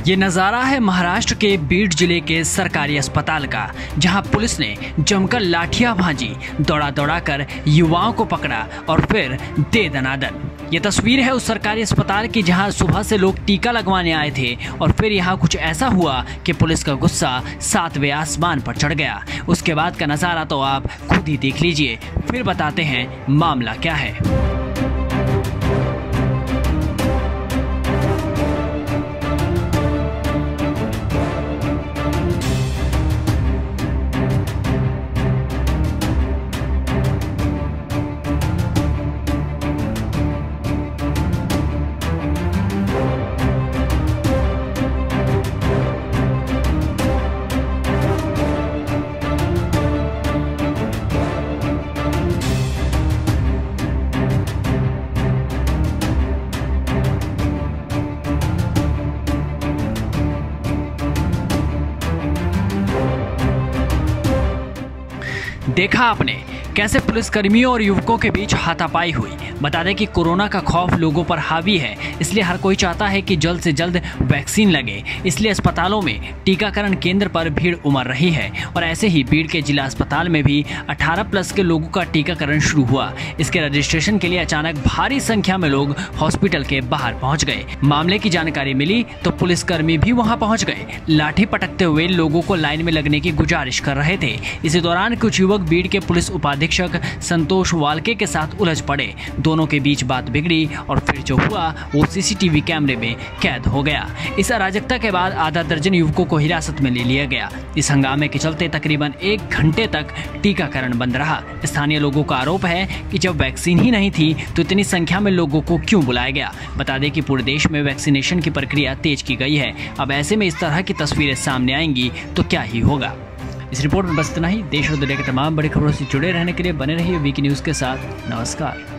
ये नज़ारा है महाराष्ट्र के बीड जिले के सरकारी अस्पताल का, जहां पुलिस ने जमकर लाठियां भांजी, दौड़ा दौड़ा कर युवाओं को पकड़ा और फिर दे दनादन। ये तस्वीर है उस सरकारी अस्पताल की जहां सुबह से लोग टीका लगवाने आए थे और फिर यहां कुछ ऐसा हुआ कि पुलिस का गुस्सा 7वें आसमान पर चढ़ गया। उसके बाद का नज़ारा तो आप खुद ही देख लीजिए, फिर बताते हैं मामला क्या है। देखा आपने कैसे पुलिसकर्मियों और युवकों के बीच हाथापाई हुई। बता दें कि कोरोना का खौफ लोगों पर हावी है, इसलिए हर कोई चाहता है कि जल्द से जल्द वैक्सीन लगे। इसलिए अस्पतालों में टीकाकरण केंद्र पर भीड़ उमड़ रही है और ऐसे ही बीड के जिला अस्पताल में भी 18+ के लोगों का टीकाकरण शुरू हुआ। इसके रजिस्ट्रेशन के लिए अचानक भारी संख्या में लोग हॉस्पिटल के बाहर पहुंच गए। मामले की जानकारी मिली तो पुलिसकर्मी भी वहां पहुंच गए। लाठी पटकते हुए लोगों को लाइन में लगने की गुजारिश कर रहे थे। इसी दौरान कुछ युवक बीड के पुलिस उपाधीक्षक संतोष वालके के साथ उलझ पड़े। दोनों के बीच बात बिगड़ी और फिर जो हुआ वो सीसीटीवी कैमरे में कैद हो गया। इस अराजकता के बाद आधा दर्जन युवकों को हिरासत में ले लिया गया। इस हंगामे के चलते तकरीबन 1 घंटे तक टीकाकरण बंद रहा। स्थानीय लोगों का आरोप है कि जब वैक्सीन ही नहीं थी तो इतनी संख्या में लोगों को क्यों बुलाया गया। बता दें कि पूरे देश में वैक्सीनेशन की प्रक्रिया तेज की गई है। अब ऐसे में इस तरह की तस्वीरें सामने आएंगी तो क्या ही होगा। इस रिपोर्ट में बस इतना ही। देश और दुनिया के तमाम बड़ी खबरों से जुड़े रहने के लिए बने रहिए वीकी न्यूज़ के साथ। नमस्कार।